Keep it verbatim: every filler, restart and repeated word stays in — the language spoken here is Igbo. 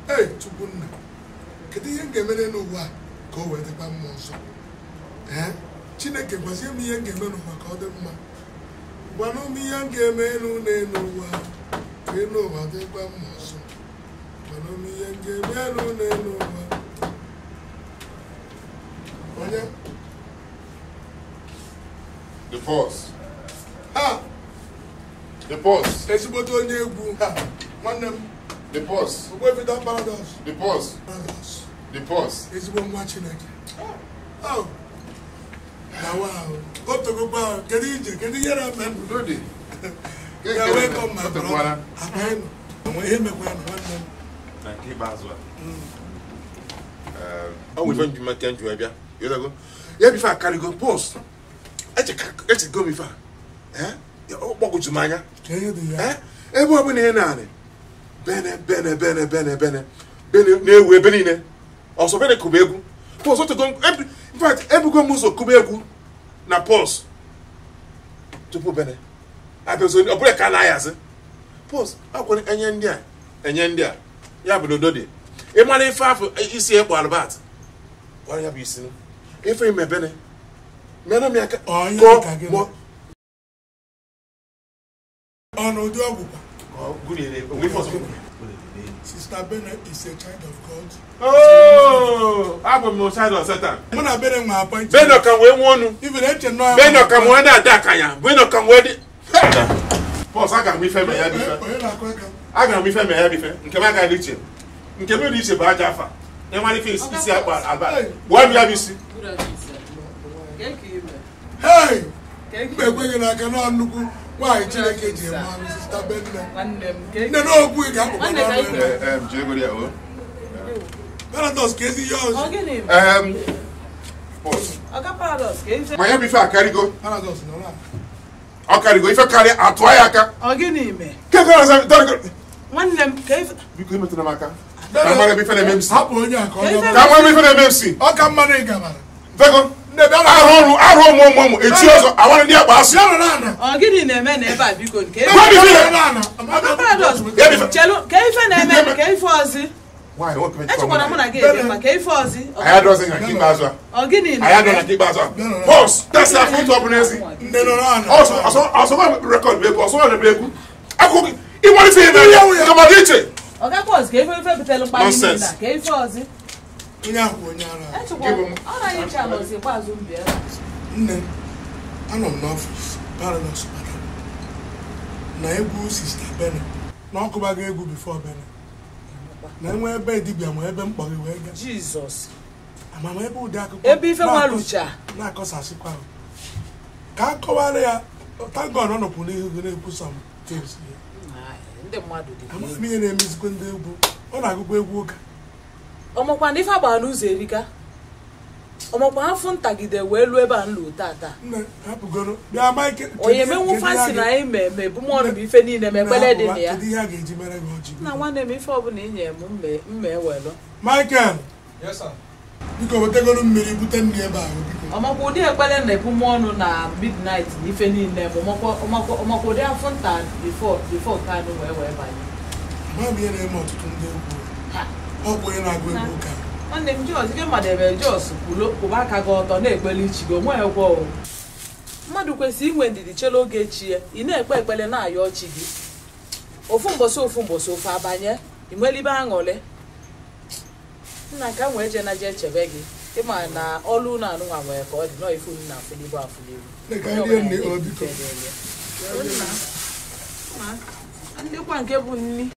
Hey, Chukuna. Kedu ihe ga-emere n'ụwa ka o wee dịkwa mma ọzọ? Eh? Chineke gwazie m ihe ga-eme n'ụwa ka ọ dị mma. Gwanụ m ihe ga-eme n'ụwa ka n'ụwa dịkwa mma ọzọ. Gwanụ m ihe ga-eme n'ụwa. Onye? The pause. Ha! The pause. Ezigbote onye egwu. Ha! Nwanne m. The pause. Ogwefida Paradox. The pause. Paradox. The pause. Ezigbo nwa Chineke. Oh. Na wow. Otogo ba, kedu ije, kedu yere amen. Dodi. Ya welcome my brother. Amen. Mo ihe mekwa na nwanne m. Na ke bazwa. Eh, o we find you make you bia. You go. Ya before carry go pause. Eche eche go before. Eh? Ya o gbogu jumanya. Kedu dị ya? Eh? Ebe obu na na ani. Bene bene bene bene bene. Bene na ewu ebe niile. Also bene kubegu. Pause to go. In fact, every go muzo kubegu na pause. Tupu bene. Abezo obule kana yaze. Pause. Akwani enye ndi a. Enye ndi a. Ya bụ dodi. E mara ife afọ isi ekpo Albert. Kwara ya bụ isi no. Ife ime bene. Mena mi aka. Ko mo. Ono di ogbupa. Oh, good ere. We for some. Sister Bennett is a child of God. Oh, abo mo child of Satan. Mo na Bennett ma appoint. Bennett kan we wonu. Even e che no. Bennett kan mo da da kanya. Bennett kan we di. Pause aga mi fe me ya bi fe. Aga mi fe me ya bi fe. Nke ma ga riche. Nke me riche ba aja fa. E ma ni fe isi agba aba. Wa mi ya bi si. Hey! Mgbe gwe na aka na nnukwu nwanyị Chineke ji eme anụ Sister Bennett. Nne na okwu ga akpọ na ọrụ. Eh, jego dia o. Paradox ka ezi yours. Um pause. Oga Paradox ka ife. Ma ya bi fe akari go. Paradox no la. Akari go ife kari atwa ya aka. Ogini me. Ke ka na don go. Nwanne m ka ife. Biko imetu na maka. Ka ma bi fe na M C. Hapụ onye aka onye. Ka ma bi fe na M C. Ọ ka mma na ịgabara. Fego. Nne bịa na Arụ arụ ụmụ ụmụ ụmụ echi ọzọ awara ndị agba asị. bịa na ana. Ogini na-eme na ebe a biko nke. Gwa mi fe na ana. Oga Paradox. Chelu ka ife na-eme ka ife ozi. Why what can Echekwana mụ na gị ebe ma ka ife ozi. Aya doze na kiba azwa. Ogini na. Aya do na kiba azwa. Boss, that's a photo of Nancy. Nne no na ana. Also also also record break also na break. Ako I want to say na come on it. Oga pause ka ife ife bitelu mkpali niile na ka ife ozi. Onye ahụ onye ara. Echekwana ọ na anyị channel si gbazu mbia. Nne, anọ m n'ọfịs Paradox maka na egwu Sister Bennett na ọkụbago egwu before Bennett na enwe ebe dibịa ma ebe mkpọrọ wee gaa Jesus. amama ebe ụdị akụkọ Ebe ife nwalucha na-akọsasịkwa ka a kọwara ya tangọn ọ nọpụ n'ihu gị na-ekwu some things ndị mmadụ dị. amaghị m ihe na-emezikwa ndị egwu ọ na-agụkwa egwu ụka Ọmọkwa ndị ife agbara n'ụzọ erika. Ọmọkwa afọ ntagide wee luo ebe a nlu tata. nne hapụgoro bịa Mike Onye menwu fancy na anyị meme bụ mụ ọrụ bụ ife niile ma ekpele dị na ya. kedu ihe a ga-eji mere gị ọjị Na nwanne m ife ọbụla inye m mme mme ewelu. Michael Yes, sir. biko wetegoro mmiri bute nri ebe ahụ biko Ọmọkwa ụdị ekpele na-ebu m ọnụ na midnight na ife niile bụ ọmọkwa ụdị afọ nta before before ka anụ wee wee banye. ma bụ ihe na-eme ọtụtụ ndị egwu ọ bụ onye na-agụ egwu ụka Nwanne m Jos ife mmadụ ebe Jos kwụba aka gị ọtọ na-ekpele ichi gị onwe ekwe o. Mmadụ kwesịrị inwe ndidi chere oge chi ya ị na-ekpe ekpele na-ayọ ọchị gị. Ofu mbọsị ofu mbọsị ofu abanye ị nwere ibe aṅụrị. Nna ka nwee je na je chebe gị ịma na ọlụ na anụ nwa nwere ka ọ dị nọ ifu na afụlibu afụlibu. Ndị kwa nke bụ nni